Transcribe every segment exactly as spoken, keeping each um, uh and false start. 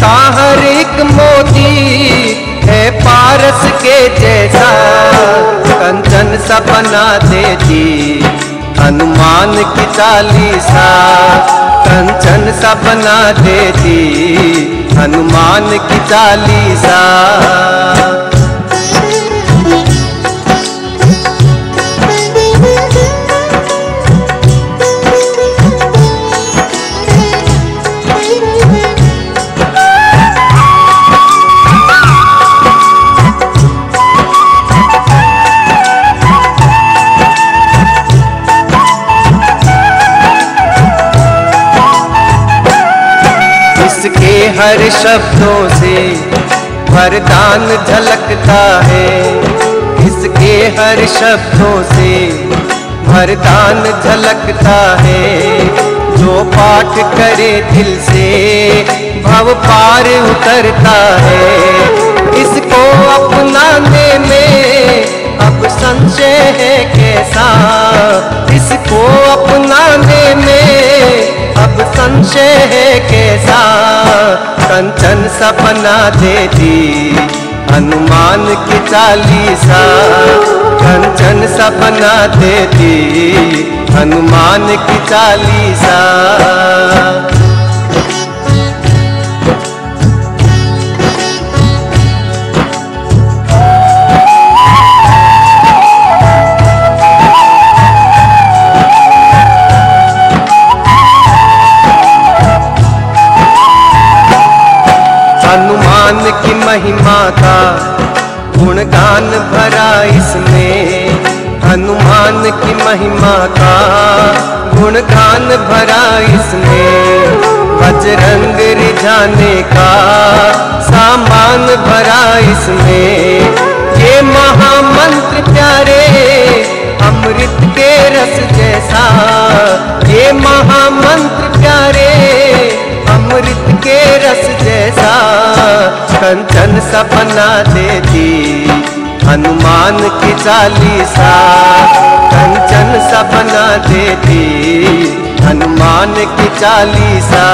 इसका हर एक मोती है पारस के जैसा, कंचन सा बना देती हनुमान की चालीसा, कंचन सा बना देती हनुमान की चालीसा। इसके हर शब्दों से वरदान झलकता है, इसके हर शब्दों से वरदान झलकता है। जो पाठ करे दिल से भव पार उतरता है, इसको अपनाने में अब संशय है कैसा, इसको अपनाने में अब संशय है कैसा। कंचन सा बना देती हनुमान की चालीसा, कंचन सा बना देती हनुमान की चालीसा। हनुमान की महिमा का गुणगान भरा इसमें, हनुमान की महिमा का गुणगान भरा इसमें। बजरंग रिझाने का सामान भरा इसमें। ये महामंत्र प्यारे अमृत के रस जैसा, ये महामंत्र प्यारे अमृत के रस जैसा। कंचन सा बना देती हनुमान की चालीसा, कंचन सा बना देती हनुमान की चालीसा।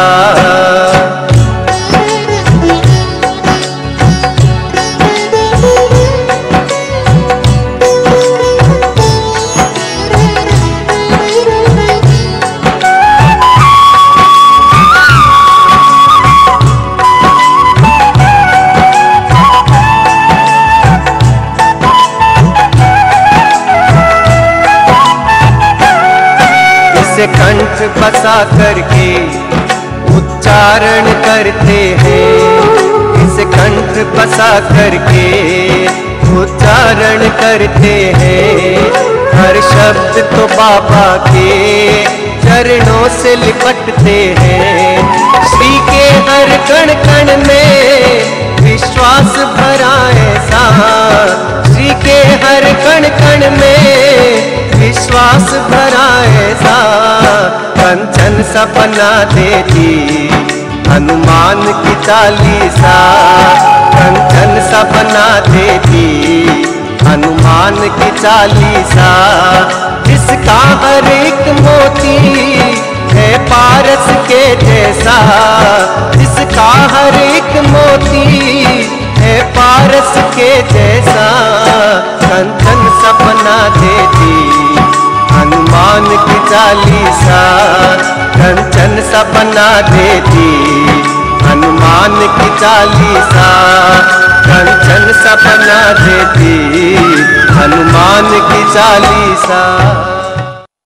इसे कंठ बसा करके उच्चारण करते हैं, इसे कंठ बसा करके उच्चारण करते हैं। हर शब्द तो बाबा के चरणों से लिपटते हैं। श्री के हर कण कण में विश्वास भरा ऐसा, श्री के हर कण कण में विश्वास भरा ऐसा। कंचन सा बना देती हनुमान की चालीसा, कंचन सा बना देती हनुमान की चालीसा। जिसका हर एक मोती है पारस के जैसा, जिसका हर एक मोती है पारस के जैसा। कंचन सा बना देती हनुमान की चालीसा, कंचन सा बना देती हनुमान की चालीसा, कंचन सा बना देती हनुमान की चालीसा।